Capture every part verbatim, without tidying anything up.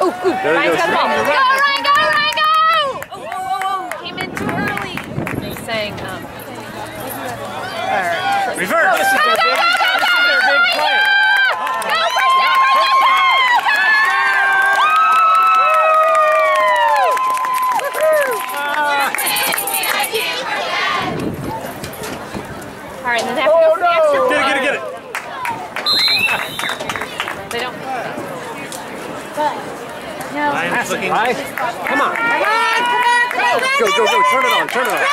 Ooh, ooh, Ryan's got the ball. Go, Ryan, go, Ryan, go! Oh, oh, oh, oh, came in too early. They sang, um... Uh, reverse! This is their big, this is their big play. Go, Brazil, Brazil, go! All right, then they have to go for the extra point. Get it, get it, get it. They don't. No. Ryan's looking. Right. Come on. Come on, come on, come on. Go, go, go. Turn it on, turn it on.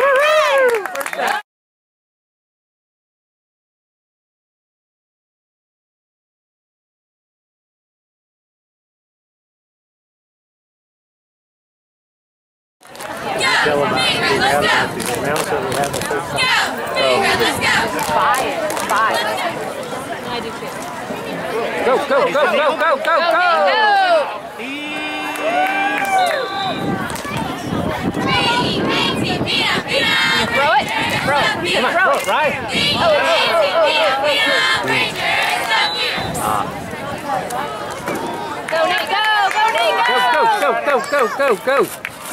Tell them about the amounts that we have the first time. Five. Five. I do too. Go, go, go, go, go, go, go! Go! Throw it. Throw it. Come on, throw it, right? Oh, oh, oh, oh, go, Nate, go! Go, Nate, go! Go, go, go, go, go, go!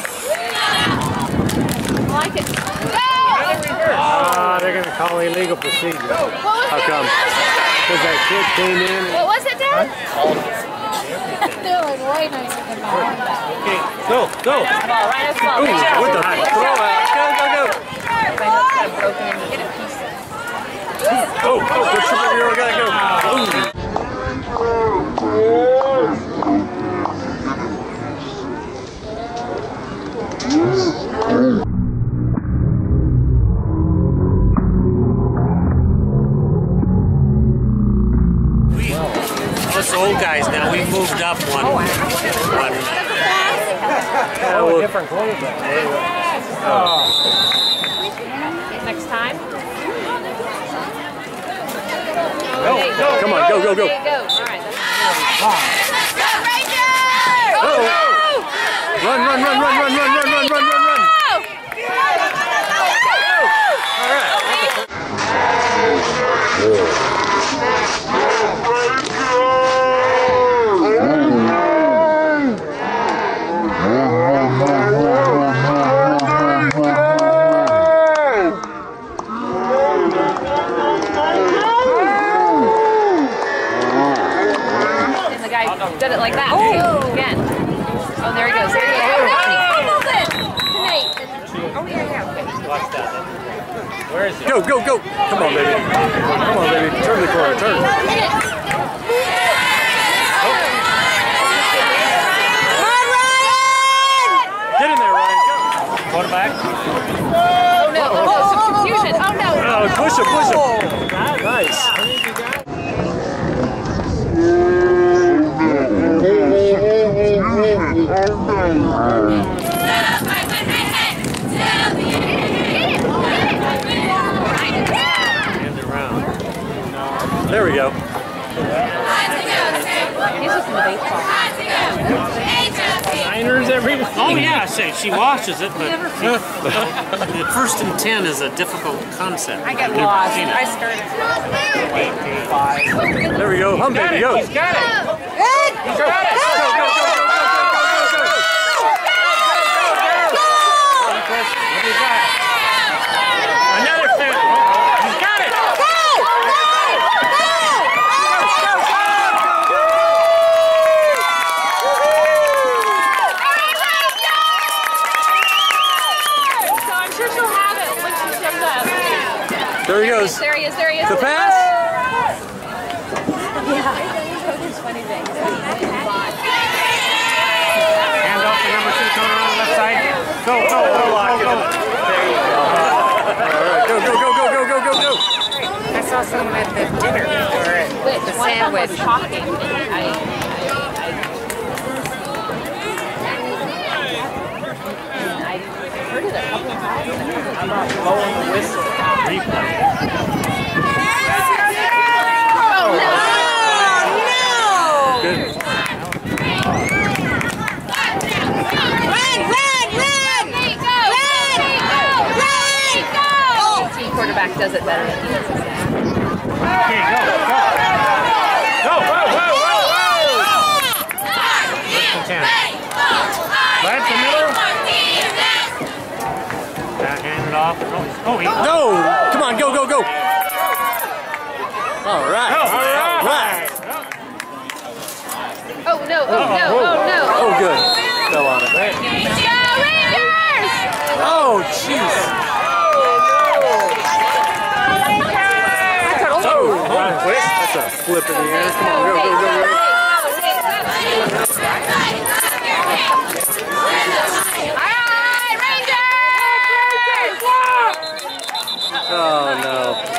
I like it. Go! Ah, they're going to call illegal procedure. How come? Because that kid came in. What was it, Dad? They're like way nicer than mine. Okay, go, go! Ball, right as ball. Ooh, what the throw out? Go, go, go! Broken and get a piece. Oh, oh, good superhero, gotta go. We, us old guys now, we moved up one. one Oh, different clothes. oh. Next time. Go, go, come on, go, go, go. There you go. All right, that's Oh. Run, run, run, run, run, run, run, run, run, run, run. All right. And the guy did it like that. Oh. Again. Oh, there he goes. There he goes. Oh, he fumbled it. Tonight. Oh, yeah, yeah. Okay. Watch that. Where is he? Go, go, go. Come on, baby. Come on, baby. Turn the corner. Turn. Come on, Ryan! Get in there, Ryan. Go. Quarterback. Oh, no. Oh, no. Some confusion. Oh, no. Oh, push him, push him. Nice. There we go. He's looking at baseball. Niners every. Oh yeah, she, she washes it, but the first and ten is a difficult concept. I get lost. I started. There we go. Hum baby, go. He's got it. Good. Go, go, go, go, go, go, go, go, go, go. What do you got? Another fit. He's got it. There he goes. There he is, there he is. The pass? Yeah. Coach's funny thing. Hand off to number two coming around the left side. Go, go, go, go, go. There you go. All right, go, go, go, go, go, go, go, go. I saw someone at the dinner or at Wait, the one of them was sandwich. talking. And I, I, I, I heard it a couple of times. How about blowing the whistle? Replay. Oh, no! No! Good. Run, run, run! Go! Run! Run! Go! Team quarterback does it better than he does. Okay, go, go. Go, whoa, whoa, whoa, whoa! ten. Right to middle. Back hand it off. Oh, he, No! Come on, go, go, go! All right. Oh, All right. Oh no, oh no, oh no. Oh, good. Fell on it. Go Rangers! Oh, jeez. oh, hold quick. That's a flip in the air. Come on, go, go, go, go. Alright, Rangers! Oh, no.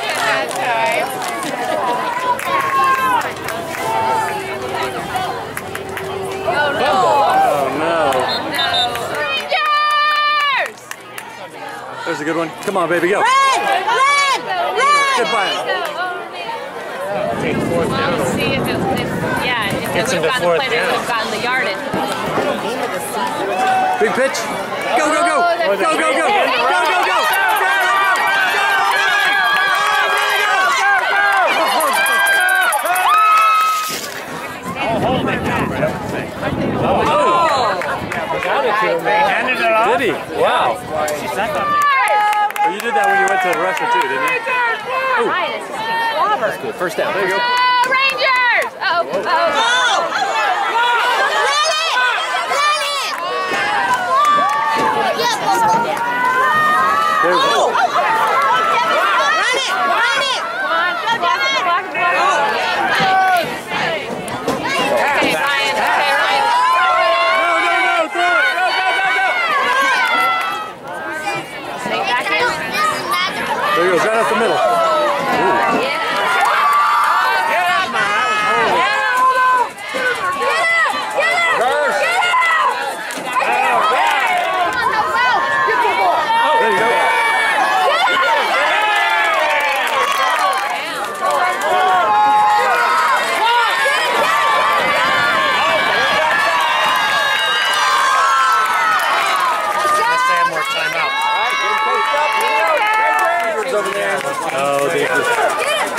Oh no! Oh, no. No! Rangers! There's a good one. Come on, baby, go. Run! Run! Run! Goodbye. Take fourth Well, down. see if it, if, yeah, if Gets they him would to have gotten the fourth play, they down. would have gotten the yardage. Big pitch. Go, go, go. Oh, Go, go, go. Go, go, go. I'll hold it now, Brett. Oh, got it to him, man. Handed it off. Did he? Wow. Jeez, I thought Well, you did that when you went to the restaurant too, didn't you? Ooh. Right, it's just getting clobbered. Good. First down. There you go. Go Rangers! Uh oh, uh oh. There's Run it. it! Run it! Come on, block it, block it, block it. Okay, Ryan, okay, Ryan. No, no, no. Throw it. Go, go, go, go. Take back in. There he goes. Right up the middle. Ooh. Yeah. There you go. Let's have more timeout. Oh, Deacon.